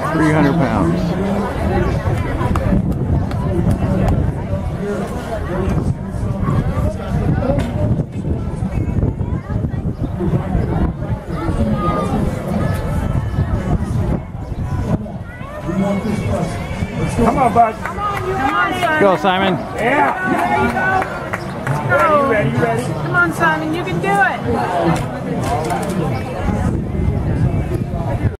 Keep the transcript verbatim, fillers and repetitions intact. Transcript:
three hundred pounds. Come on, bud. Come on, you ready? Go, Simon. Yeah. There you go. Ready, you ready, you ready? Come on, Simon, you can do it.